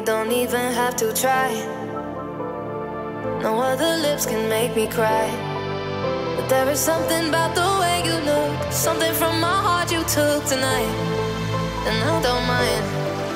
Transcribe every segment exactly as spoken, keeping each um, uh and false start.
don't even have to try. No other lips can make me cry. But there is something about the way you look, something from my heart you took tonight, and I don't mind.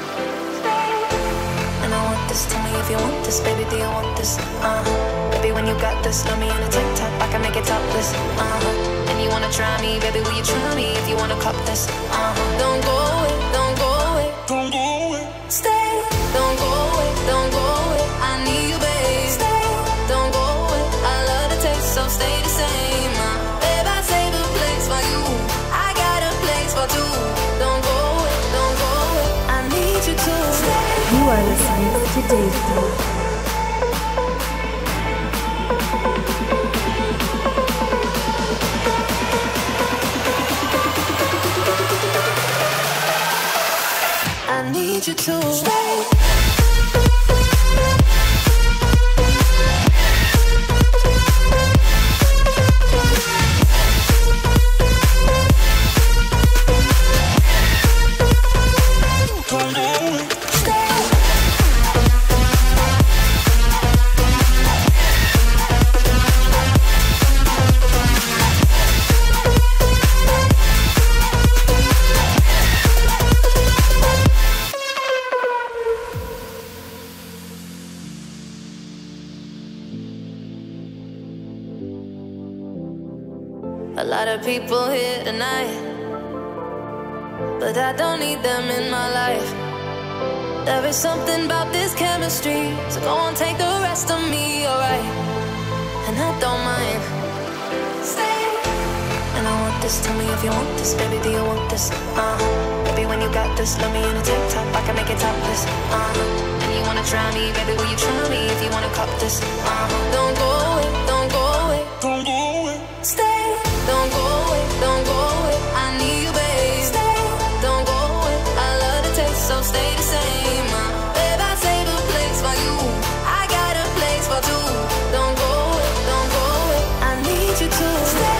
And I want this, tell me if you want this, baby, do you want this? Uh-huh. Baby, when you got this, love me in a tank top, I can make it topless. Uh-huh. And you wanna try me, baby, will you try me if you wanna cop this? Uh-huh. Don't go away, don't go away, don't go away. Stay, don't go away, don't go away. I need you, babe. Stay, don't go away. I love the taste, so stay the same. Uh, babe, I save a place for you. I got a place for two. Don't go away, don't go away. I need you to stay. You are listening to Dave D. I need you to stay. A lot of people here tonight, but I don't need them in my life. There is something about this chemistry, so go on, take the rest of me, alright? And I don't mind. Stay. And I want this, tell me if you want this, baby, do you want this? Uh-huh. Baby, when you got this, love me in a tank top, I can make it topless. Uh-huh. And you wanna try me, baby, will you try me if you wanna cop this? Uh-huh. Don't go away, don't go away, don't go away. Stay. Don't go away, don't go away. I need you, babe. Stay, don't go away. I love the taste, so stay the same. Uh, babe, I save a place for you. I got a place for two. Don't go away, don't go away. I need you to stay.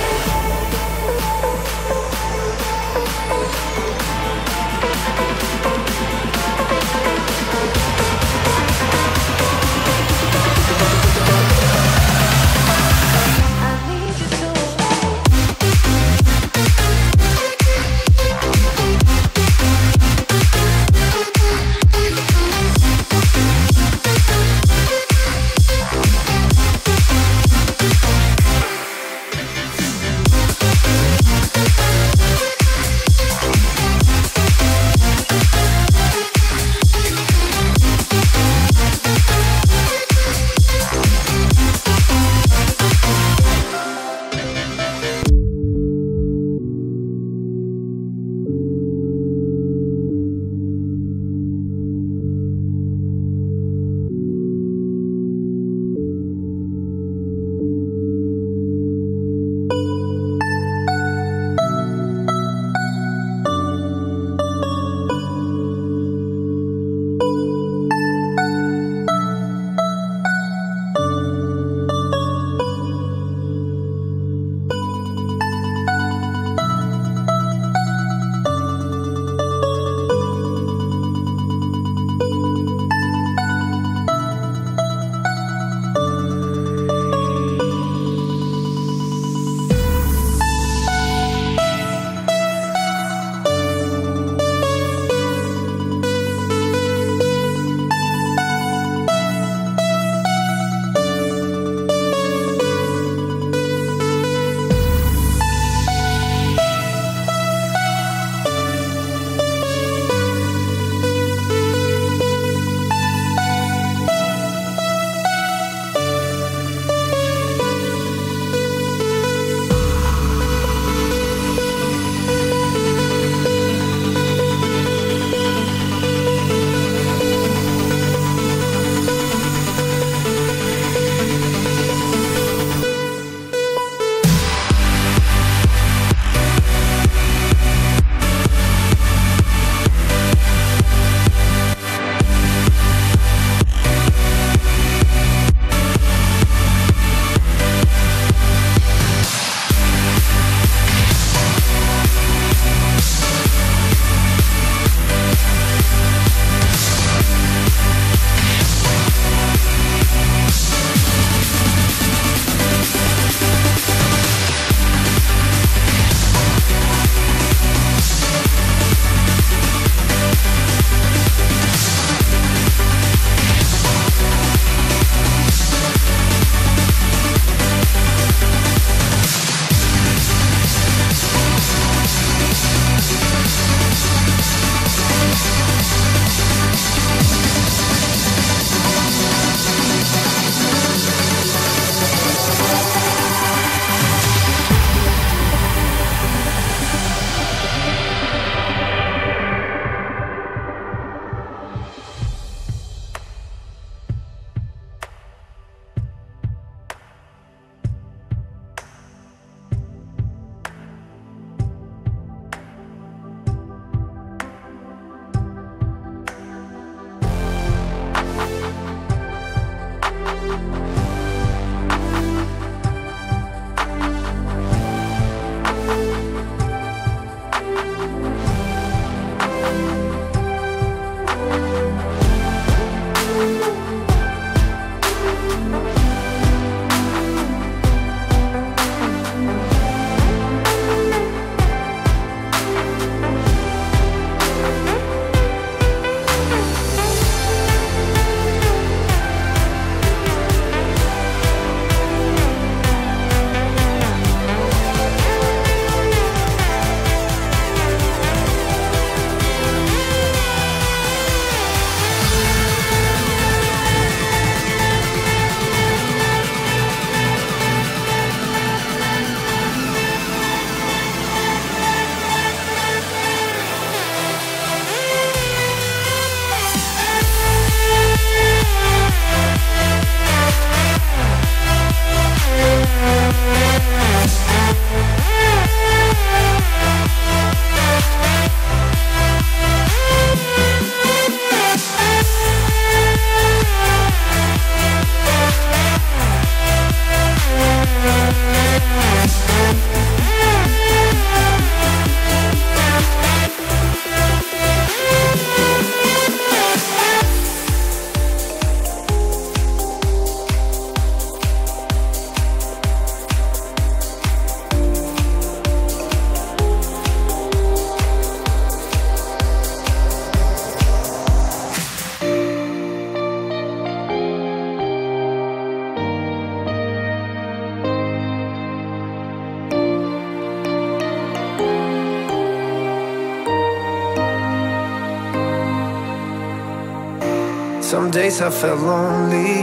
Some days I felt lonely,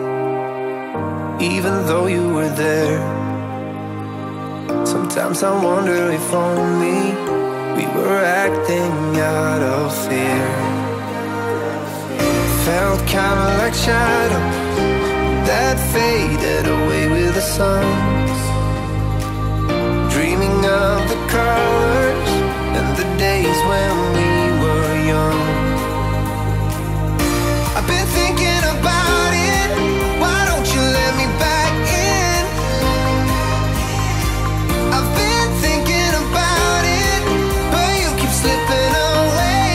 even though you were there. Sometimes I wonder if only we were acting out of fear. Felt kinda like shadows that faded away with the suns, dreaming of the colors and the days when we were young. I've been thinking about it, why don't you let me back in? I've been thinking about it, but you keep slipping away.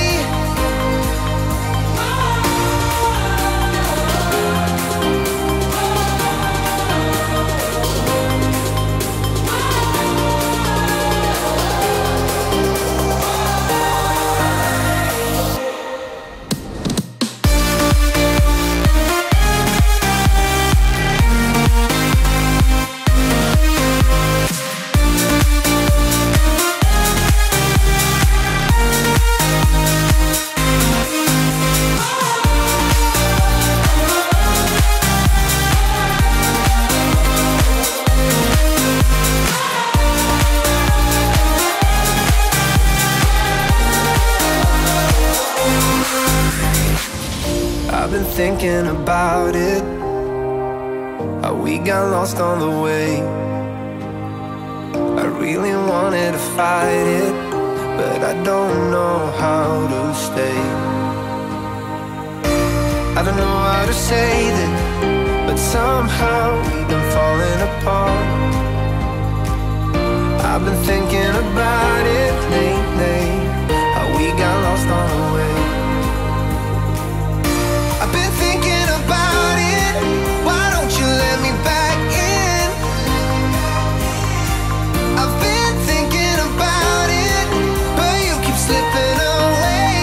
I've been thinking about it, how we got lost on the way. I really wanted to fight it, but I don't know how to stay. I don't know how to say this, but somehow we've been falling apart. I've been thinking about it lately, how we got lost on the way. I've been thinking about it, why don't you let me back in? I've been thinking about it, but you keep slipping away.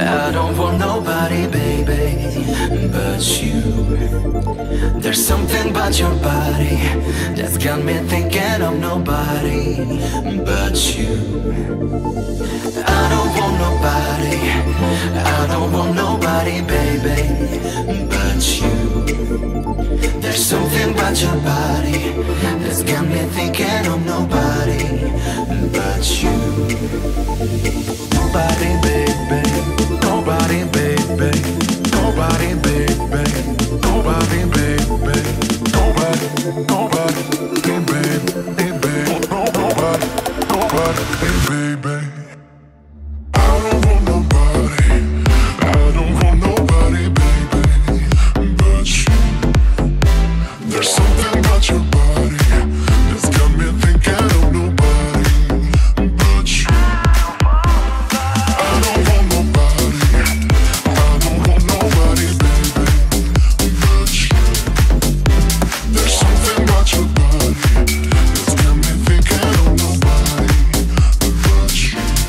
I don't want nobody, baby, but you. There's something about your body that's got me thinking of nobody but you. I don't want nobody, I don't want nobody, baby, but you. There's something about your body that's got me thinking of nobody but you. Nobody, baby, nobody, baby, nobody, baby, nobody, baby, nobody, nobody, baby, baby, nobody, nobody, baby. I don't want nobody, I don't want nobody, baby, but you. There's something about your body that's got me thinking of nobody but you. I don't want nobody, I don't want nobody, baby, but you. There's something about your body that's got me thinking of nobody but you.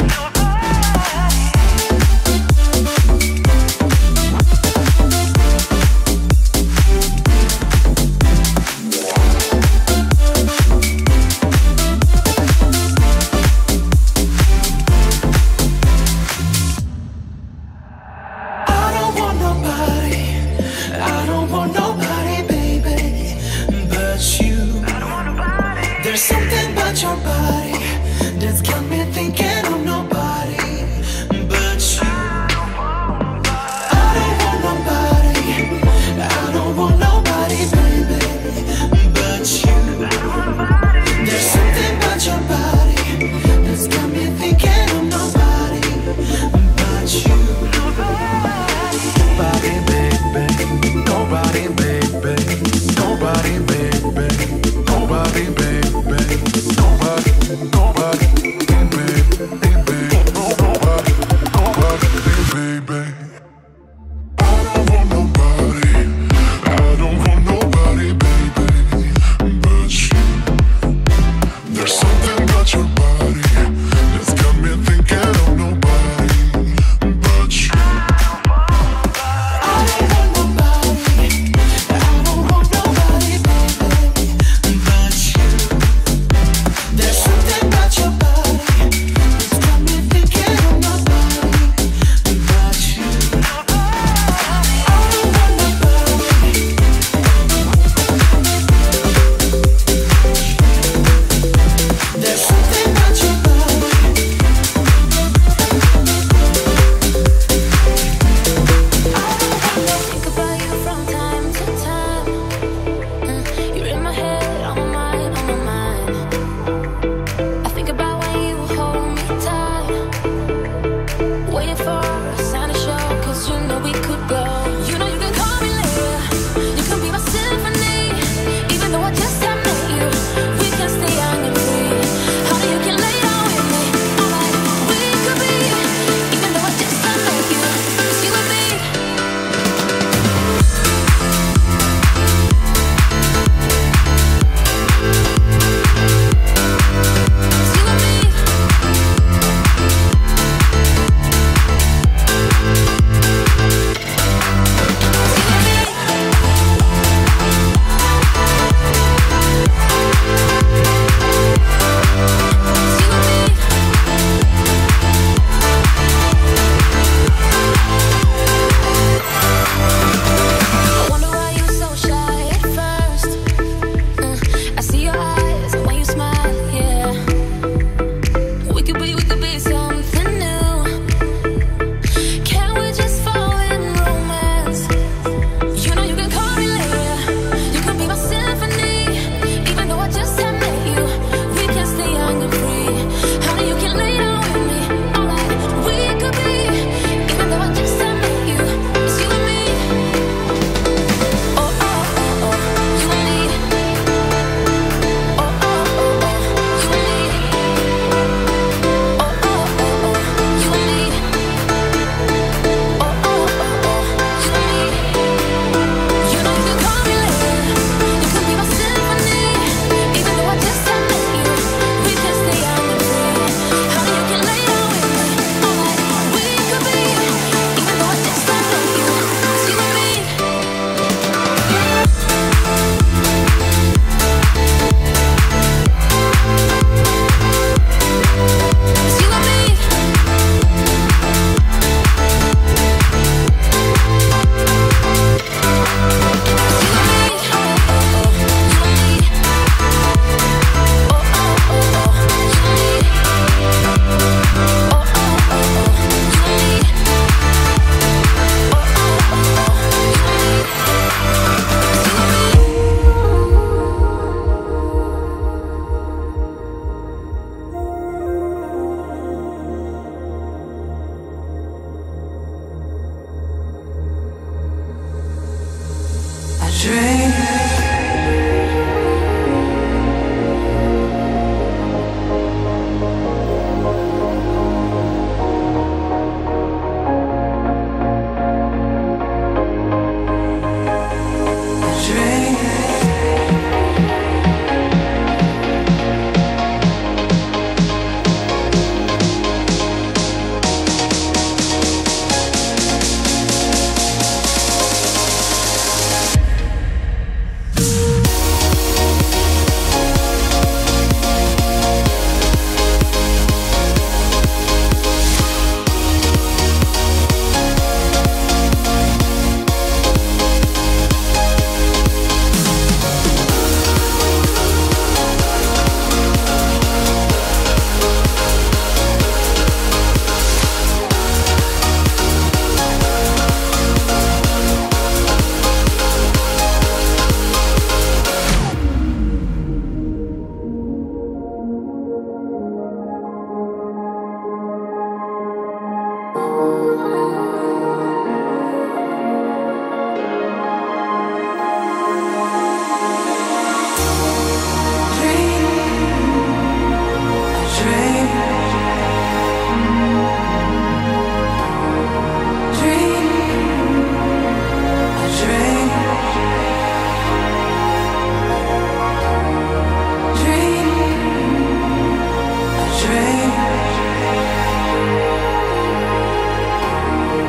Dream,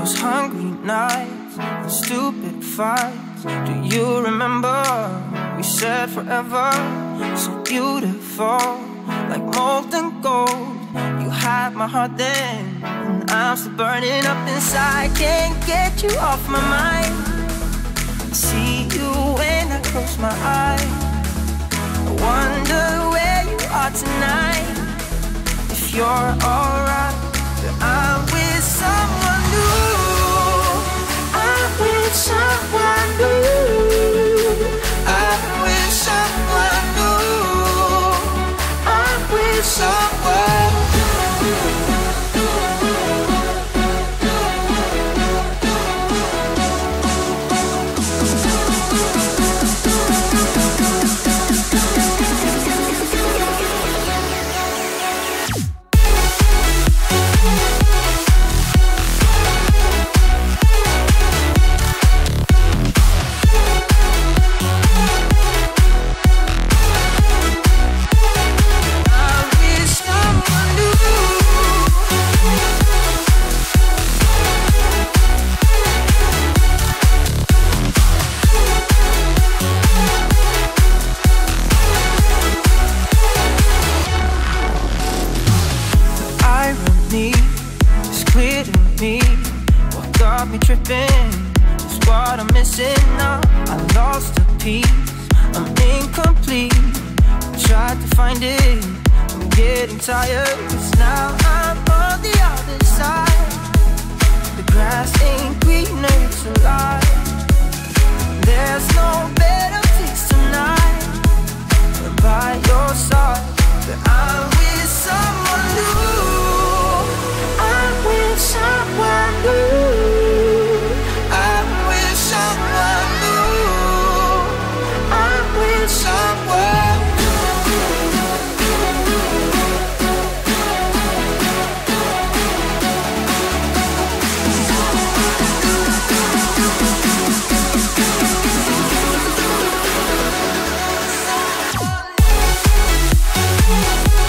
those hungry nights and stupid fights. Do you remember we said forever? So beautiful, like molten gold. You had my heart then, and I'm still burning up inside. Can't get you off my mind. I see you when I close my eyes. I wonder where you are tonight. If you're alright, but I'm with someone new. I'm with someone new. I'm with someone new. I'm with someone new. Me tripping is what I'm missing now. I lost a piece, I'm incomplete. Tried to find it, I'm getting tired, 'cause now I'm on the other side. The grass ain't greener, it's a lie. There's no better place tonight than by your side. But I'm with someone new. I'm with someone new. Someone new.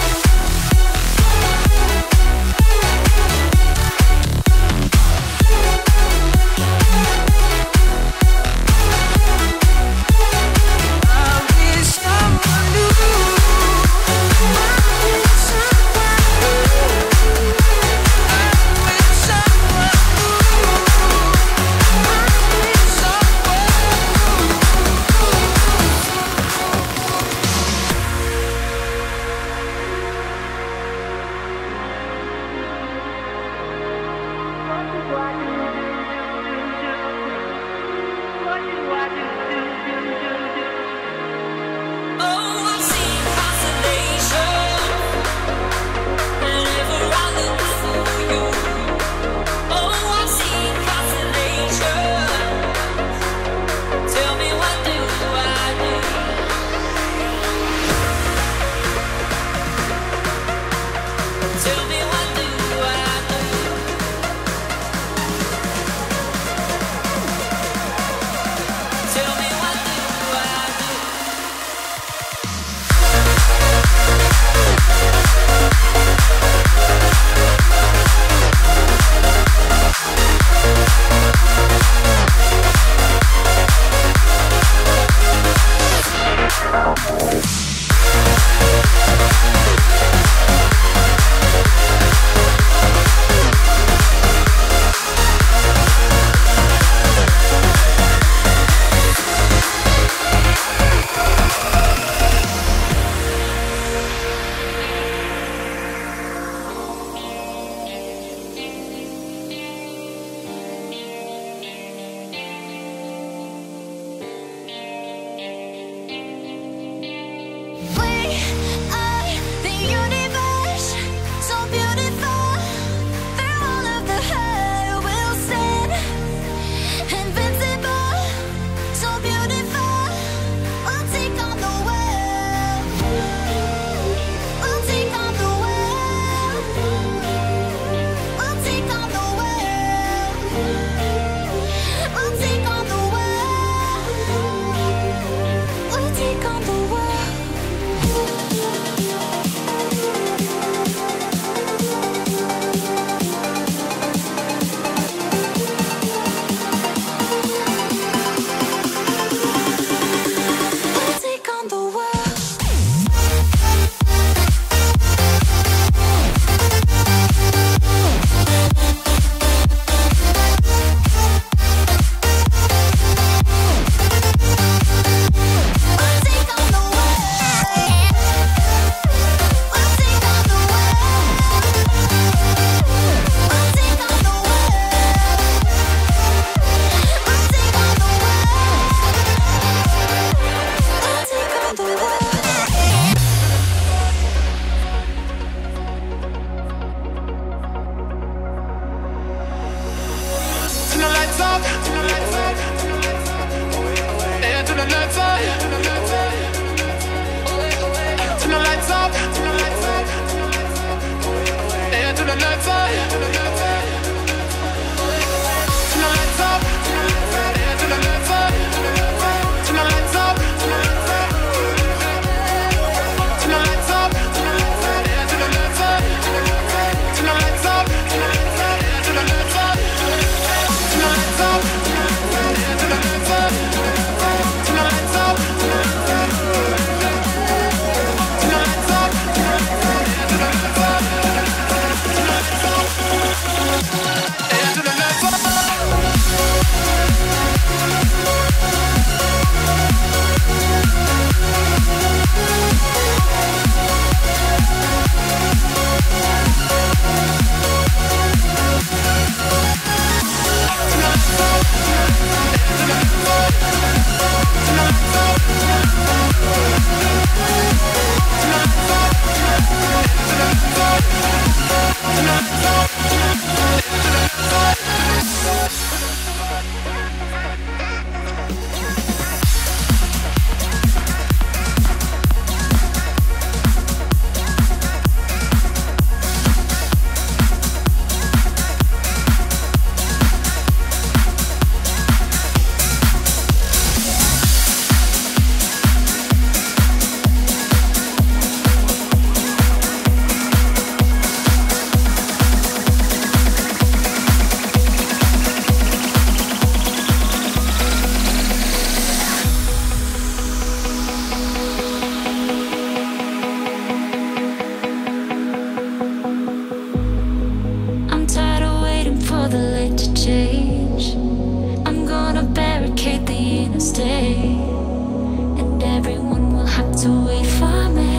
change. I'm gonna barricade the interstate, and everyone will have to wait for me.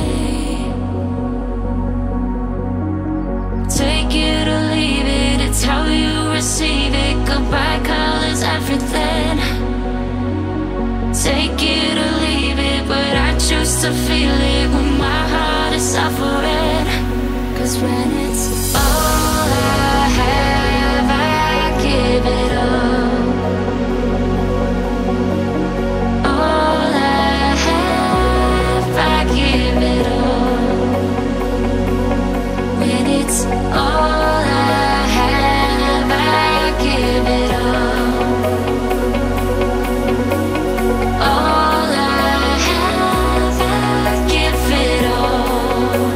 Take it or leave it, it's how you receive it. Goodbye colors everything. Take it or leave it, but I choose to feel it when my heart is suffering. Cause when it's all I have, I give it up. All I have, I give it up. When it's all I have, I give it up. All I have, I give it all.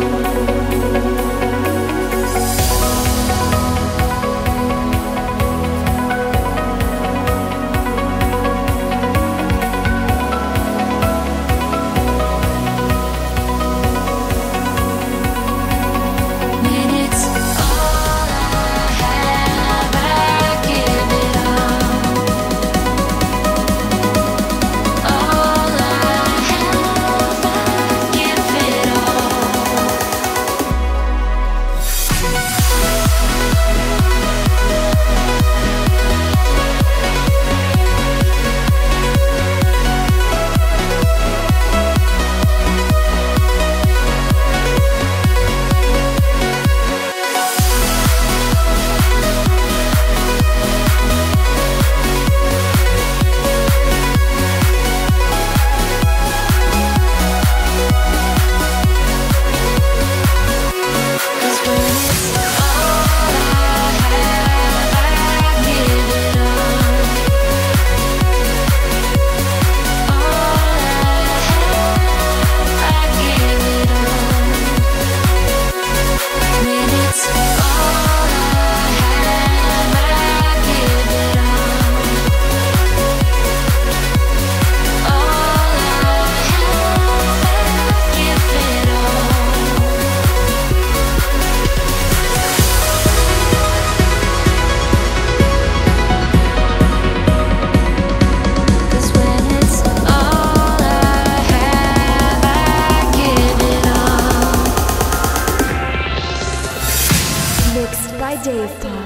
When it's all I have, I give it all. All I have, I give it all. Cause when it's all I have, I give it all. All I have, I give it all. When it's all I have, I give it all. All I have, I give it all. Cause when it's all I have, I give it all. Mixed by Dave Pod.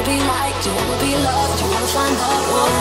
be liked, you wanna be loved, you wanna find the one.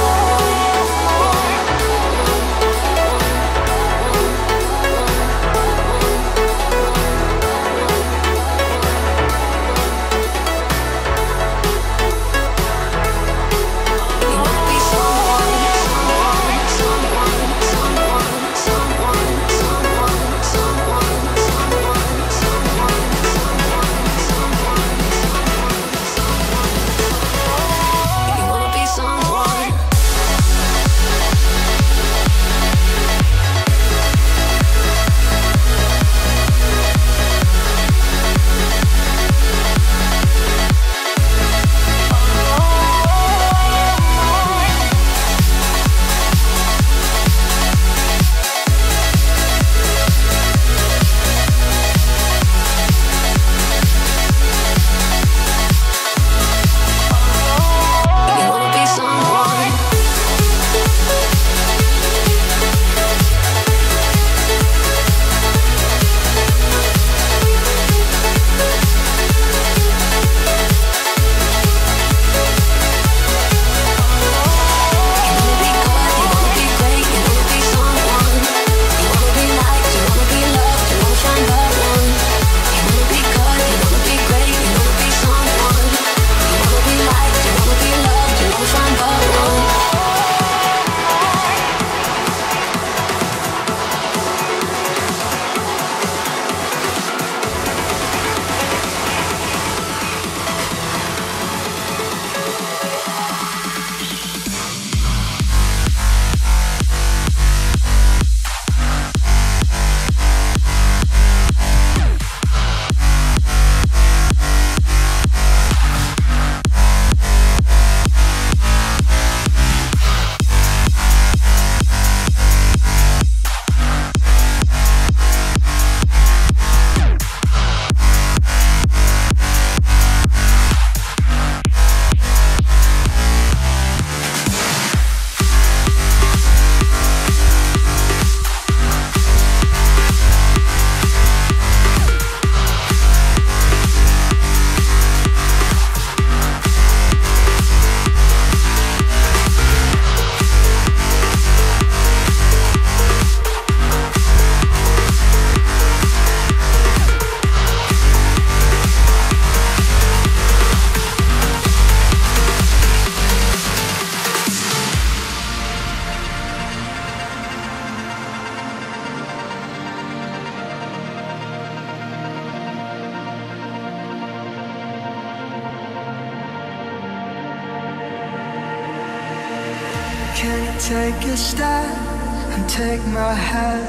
Can you take a step and take my hand?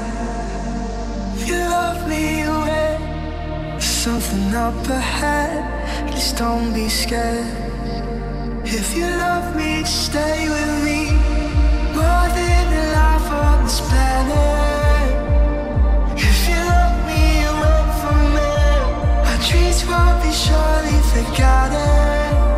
If you love me away, there's something up ahead. Please don't be scared. If you love me, stay with me. More than a life on this planet. If you love me away from me, our dreams won't be surely forgotten.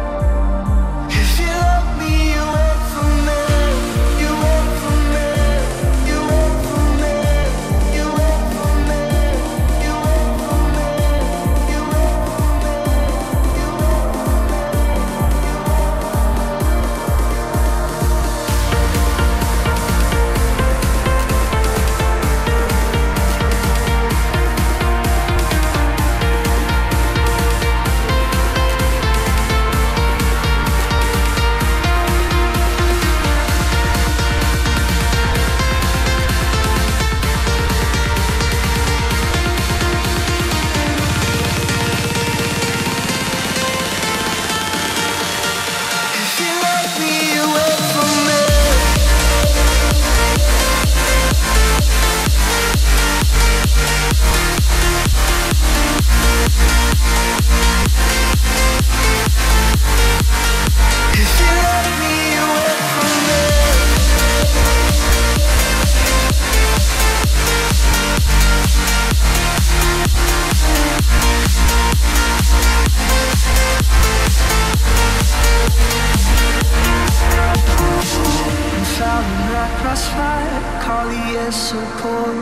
So cold.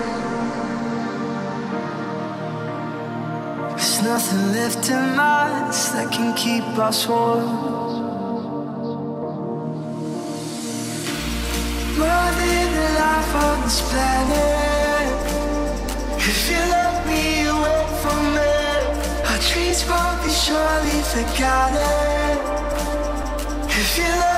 There's nothing left in us that can keep us warm. more than the life on this planet. If you love me, you wait for me. Our dreams won't be surely forgotten. If you love